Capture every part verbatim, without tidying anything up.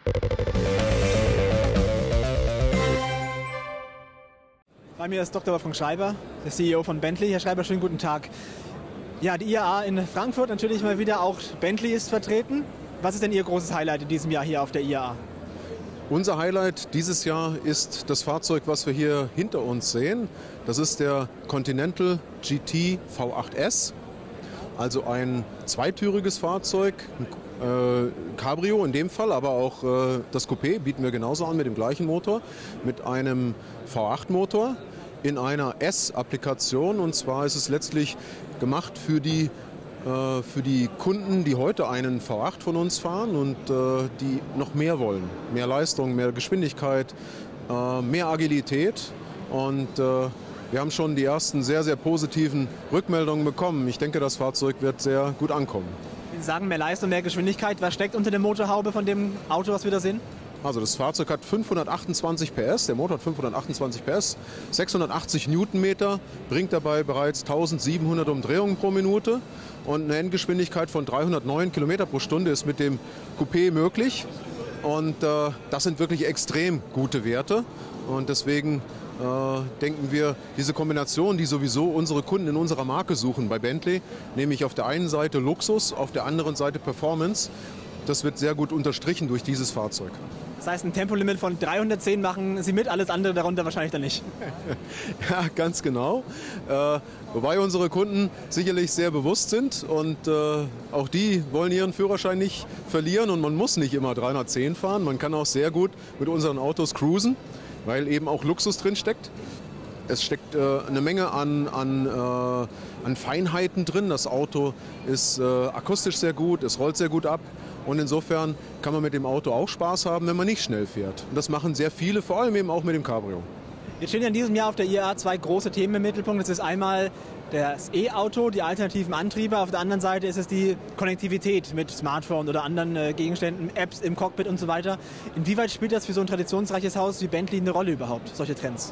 Bei mir ist Doktor Wolfgang Schreiber, der C E O von Bentley. Herr Schreiber, schönen guten Tag. Ja, die I A A in Frankfurt, natürlich mal wieder auch Bentley ist vertreten. Was ist denn Ihr großes Highlight in diesem Jahr hier auf der I A A? Unser Highlight dieses Jahr ist das Fahrzeug, was wir hier hinter uns sehen. Das ist der Continental G T V acht S, also ein zweitüriges Fahrzeug, äh, Cabrio in dem Fall, aber auch äh, das Coupé bieten wir genauso an mit dem gleichen Motor, mit einem V acht Motor in einer S-Applikation, und zwar ist es letztlich gemacht für die für die Kunden, die heute einen V acht von uns fahren und äh, die noch mehr wollen. Mehr Leistung, mehr Geschwindigkeit, äh, mehr Agilität. Und äh, wir haben schon die ersten sehr, sehr positiven Rückmeldungen bekommen. Ich denke, das Fahrzeug wird sehr gut ankommen. Sie sagen mehr Leistung, mehr Geschwindigkeit. Was steckt unter der Motorhaube von dem Auto, was wir da sehen? Also das Fahrzeug hat fünfhundertachtundzwanzig P S, der Motor hat fünfhundertachtundzwanzig P S, sechshundertachtzig Newtonmeter, bringt dabei bereits tausendsiebenhundert Umdrehungen pro Minute und eine Endgeschwindigkeit von dreihundertneun Kilometer pro Stunde ist mit dem Coupé möglich. Und äh, das sind wirklich extrem gute Werte, und deswegen äh, denken wir, diese Kombination, die sowieso unsere Kunden in unserer Marke suchen bei Bentley, nämlich auf der einen Seite Luxus, auf der anderen Seite Performance, das wird sehr gut unterstrichen durch dieses Fahrzeug. Das heißt, ein Tempolimit von dreihundertzehn machen Sie mit, alles andere darunter wahrscheinlich dann nicht. Ja, ganz genau. Äh, wobei unsere Kunden sicherlich sehr bewusst sind, und äh, auch die wollen ihren Führerschein nicht verlieren, und man muss nicht immer dreihundertzehn fahren. Man kann auch sehr gut mit unseren Autos cruisen, weil eben auch Luxus drin steckt. Es steckt äh, eine Menge an, an, äh, an Feinheiten drin. Das Auto ist äh, akustisch sehr gut, es rollt sehr gut ab. Und insofern kann man mit dem Auto auch Spaß haben, wenn man nicht schnell fährt. Und das machen sehr viele, vor allem eben auch mit dem Cabrio. Jetzt stehen ja in diesem Jahr auf der I A A zwei große Themen im Mittelpunkt. Das ist einmal das E-Auto, die alternativen Antriebe. Auf der anderen Seite ist es die Konnektivität mit Smartphone oder anderen äh, Gegenständen, Apps im Cockpit und so weiter. Inwieweit spielt das für so ein traditionsreiches Haus wie Bentley eine Rolle überhaupt, solche Trends?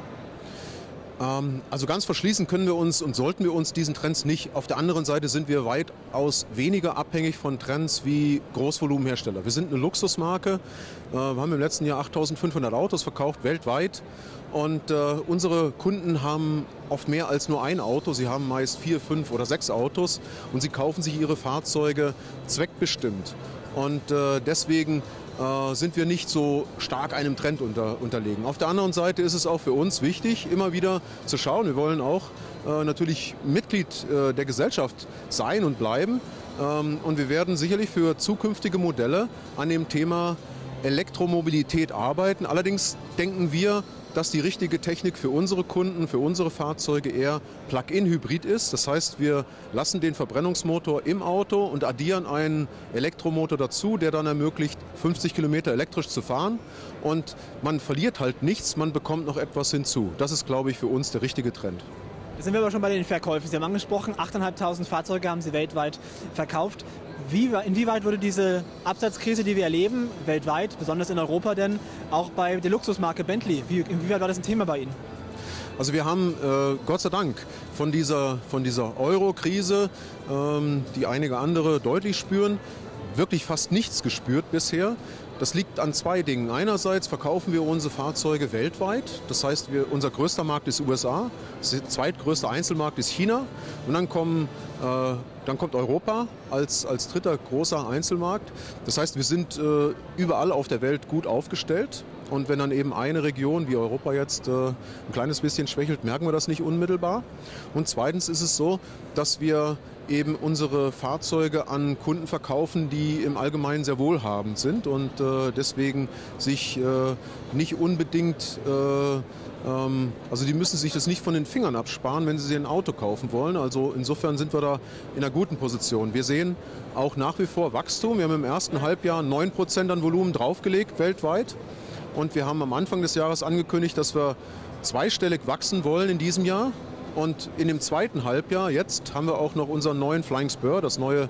Also ganz verschließen können wir uns und sollten wir uns diesen Trends nicht. Auf der anderen Seite sind wir weitaus weniger abhängig von Trends wie Großvolumenhersteller. Wir sind eine Luxusmarke. Wir haben im letzten Jahr achttausendfünfhundert Autos verkauft weltweit. Und äh, unsere Kunden haben oft mehr als nur ein Auto. Sie haben meist vier, fünf oder sechs Autos, und sie kaufen sich ihre Fahrzeuge zweckbestimmt. Und äh, deswegen äh, sind wir nicht so stark einem Trend unter, unterlegen. Auf der anderen Seite ist es auch für uns wichtig, immer wieder zu schauen. Wir wollen auch äh, natürlich Mitglied äh, der Gesellschaft sein und bleiben. Ähm, und wir werden sicherlich für zukünftige Modelle an dem Thema Elektromobilität arbeiten. Allerdings denken wir, dass die richtige Technik für unsere Kunden, für unsere Fahrzeuge eher Plug-in-Hybrid ist. Das heißt, wir lassen den Verbrennungsmotor im Auto und addieren einen Elektromotor dazu, der dann ermöglicht, fünfzig Kilometer elektrisch zu fahren. Und man verliert halt nichts, man bekommt noch etwas hinzu. Das ist, glaube ich, für uns der richtige Trend. Da sind wir aber schon bei den Verkäufen. Sie haben angesprochen, achttausendfünfhundert Fahrzeuge haben Sie weltweit verkauft. Wie, inwieweit wurde diese Absatzkrise, die wir erleben, weltweit, besonders in Europa, denn auch bei der Luxusmarke Bentley, wie, inwieweit war das ein Thema bei Ihnen? Also wir haben äh, Gott sei Dank von dieser, von dieser Euro-Krise, ähm, die einige andere deutlich spüren, wirklich fast nichts gespürt bisher. Das liegt an zwei Dingen. Einerseits verkaufen wir unsere Fahrzeuge weltweit. Das heißt, wir, unser größter Markt ist U S A, der zweitgrößte Einzelmarkt ist China. Und dann, kommen, äh, dann kommt Europa als, als dritter großer Einzelmarkt. Das heißt, wir sind äh, überall auf der Welt gut aufgestellt. Und wenn dann eben eine Region wie Europa jetzt äh, ein kleines bisschen schwächelt, merken wir das nicht unmittelbar. Und zweitens ist es so, dass wir eben unsere Fahrzeuge an Kunden verkaufen, die im Allgemeinen sehr wohlhabend sind und äh, deswegen sich äh, nicht unbedingt, äh, ähm, also die müssen sich das nicht von den Fingern absparen, wenn sie sich ein Auto kaufen wollen. Also insofern sind wir da in einer guten Position. Wir sehen auch nach wie vor Wachstum. Wir haben im ersten Halbjahr neun Prozent an Volumen draufgelegt weltweit. Und wir haben am Anfang des Jahres angekündigt, dass wir zweistellig wachsen wollen in diesem Jahr. Und in dem zweiten Halbjahr, jetzt, haben wir auch noch unseren neuen Flying Spur, das neue,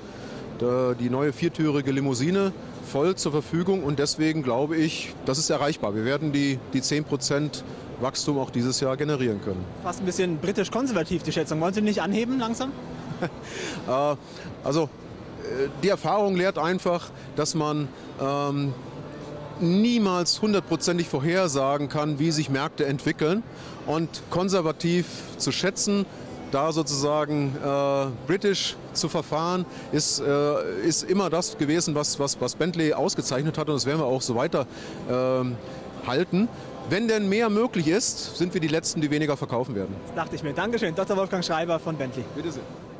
die neue viertürige Limousine, voll zur Verfügung. Und deswegen glaube ich, das ist erreichbar. Wir werden die, die zehn Prozent Wachstum auch dieses Jahr generieren können. Fast ein bisschen britisch-konservativ, die Schätzung. Wollen Sie nicht anheben langsam? äh, also die Erfahrung lehrt einfach, dass man ähm, niemals hundertprozentig vorhersagen kann, wie sich Märkte entwickeln. Und konservativ zu schätzen, da sozusagen äh, britisch zu verfahren, ist, äh, ist immer das gewesen, was, was, was Bentley ausgezeichnet hat. Und das werden wir auch so weiter äh, halten. Wenn denn mehr möglich ist, sind wir die Letzten, die weniger verkaufen werden. Das dachte ich mir. Dankeschön, Doktor Wolfgang Schreiber von Bentley. Bitte sehr.